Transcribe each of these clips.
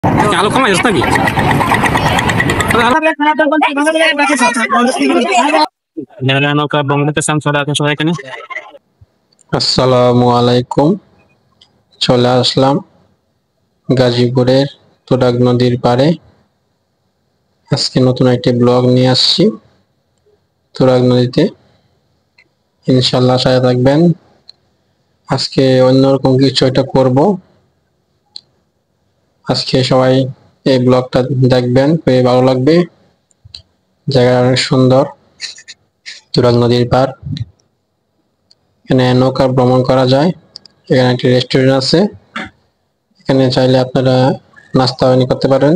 আলো কমাই যাচ্ছে নাকি? আসসালামু আলাইকুম। চলে আসলাম গাজীপুরের তুরাগ নদীর পাড়ে। আজকে নতুন একটি ব্লগ নিয়ে আসছি তুরাগ নদীতে, ইনশাল্লাহ সাথে থাকবেন। আজকে অন্যরকম কিছু একটা করব। আজকে সবাই এই ব্লগটা দেখবেন, পেয়ে ভালো লাগবে। জায়গাটা অনেক সুন্দর, তুরাগ নদীর পাড়। এখানে নৌকা ভ্রমণ করা যায়। এখানে একটি রেস্টুরেন্ট আছে, এখানে চাইলে আপনারা নাস্তা পানি করতে পারেন।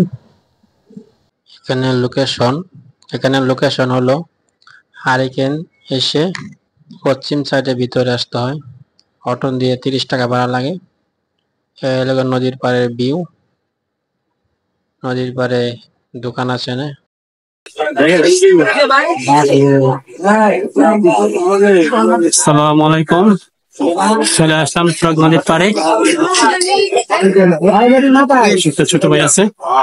এখানে লোকেশন হলো হারিকেন এসে পশ্চিম সাইডে ভিতরে আসতে হয়। অটো দিয়ে 30 টাকা ভাড়া লাগে। এলাকার নদীর পাড়ের ভিউ, নদীর পাড়ে দোকান আছে না। আসসালামু আলাইকুম। চলে আসলাম তুরাগ নদীর পাড়ে। ছোট ভাই আছে।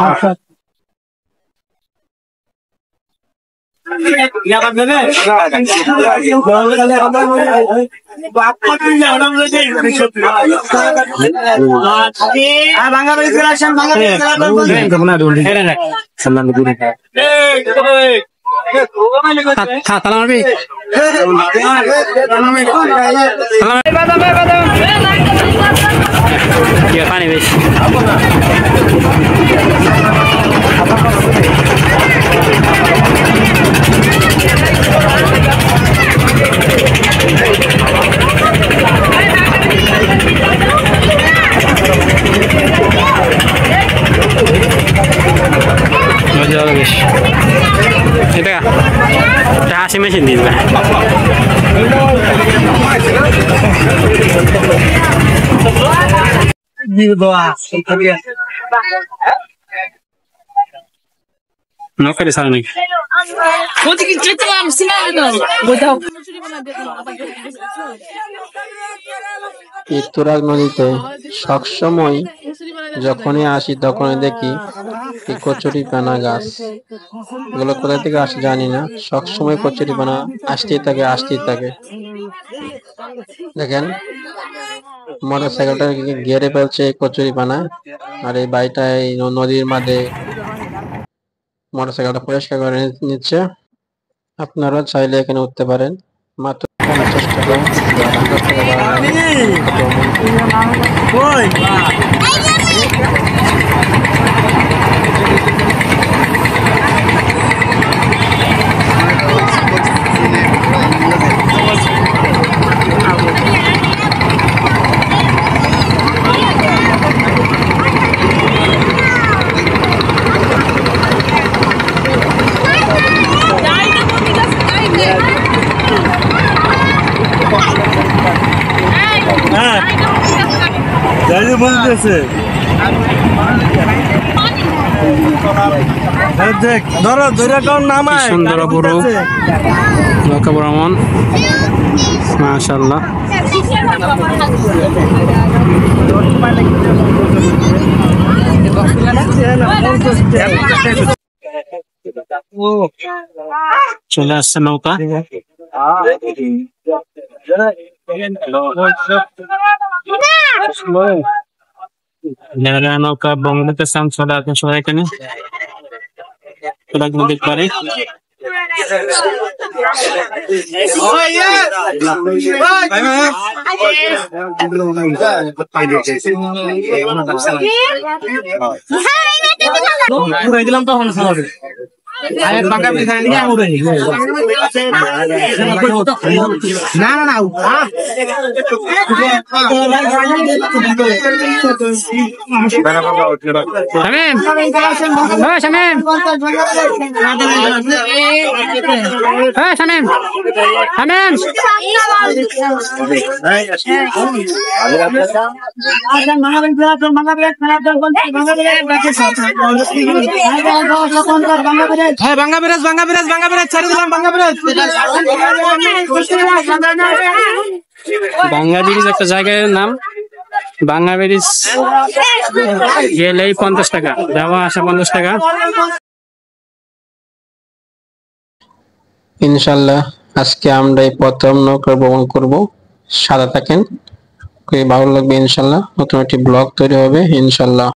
পানি বেশি এটা হাসি মেশিন দিস ভাই। নৌকা দিয়ে সারা নাকি এই তুরাগ নদীতে সবসময় যখনই আসি তখনই দেখি এই কচুরি পানা গাছ। এগুলো কোথা থেকে আসে জানি না, সবসময় কচুরি পানা আসতেই থাকে। দেখেন মোটর সাইকেলটা ঘিরে ফেলছে এই কচুরি পানা, আর এই বাইটা এই নদীর মাঝে মোটর সাইকেলটা পরিষ্কার করে নিচ্ছে। আপনারা চাইলে এখানে উঠতে পারেন, মাত্র 50 টাকা, 50 টাকা ভাড়া সুন্দর অপরূপ নৌকা ভ্রমণ, মাশাআল্লাহ। চলে আসছে নৌকা। নৌকা বঙ্গবন্ধু চলে আসেন সবাই এখানে তুরাগ নদীর পাড়ে। দিলাম তখন ভাঙ্গা ব্রিজ ছেড়ে দিলাম। ভাঙ্গা ব্রিজ একটা জায়গার নাম, বাংলা ব্রিজ গেলেই 50 টাকা, যাওয়া আসা 50 টাকা। ইনশাল্লাহ আজকে আমরা এই প্রথম নৌকা ভ্রমণ করব। সাথে থাকেন, খুবই ভালো লাগবে ইনশাল্লাহ। নতুন একটি ব্লগ তৈরি হবে ইনশাল্লাহ।